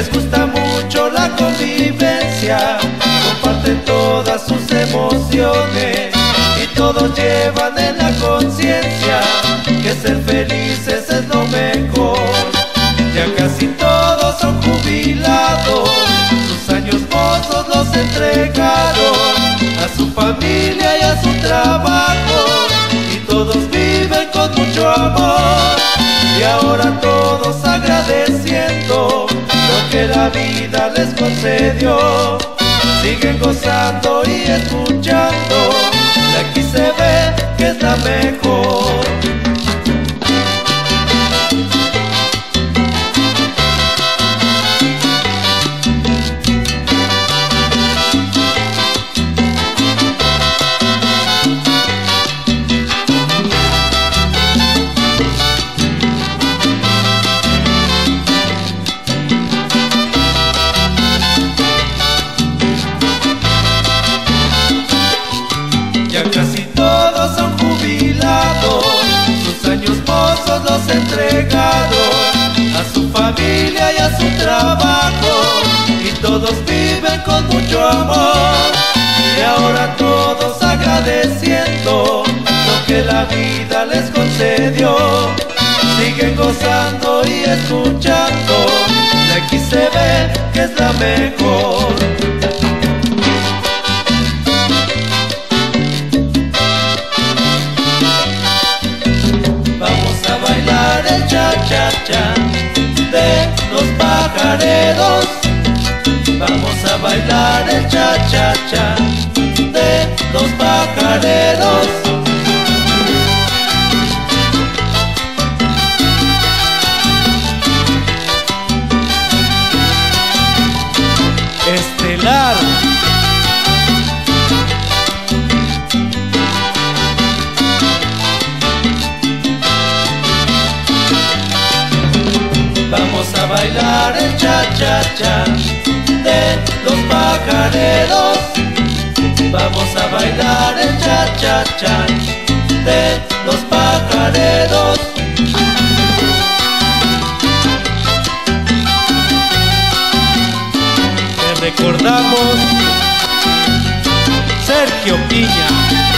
Les gusta mucho la convivencia, comparten todas sus emociones y todos llevan en la conciencia que ser felices es lo mejor. Ya casi todos son jubilados, sus años mozos los entregaron a su familia y a su trabajo, y todos viven con mucho amor. Y ahora todos agradeciendo lo que la vida les concedió, siguen gozando y escuchando la XCB, que es la mejor. Ya casi todos son jubilados, sus años mozos los entregaron a su familia y a su trabajo, y todos viven con mucho amor. Y ahora todos agradeciendo lo que la vida les concedió, siguen gozando y escuchando la XCB, que es la mejor. El cha-cha-cha de los pajareros. Vamos a bailar el cha-cha-cha de los pajareros. Estelar. Vamos a bailar el cha-cha-cha de los pajareros. Vamos a bailar el cha-cha-cha de los pajareros. Te recordamos, Sergio Piña.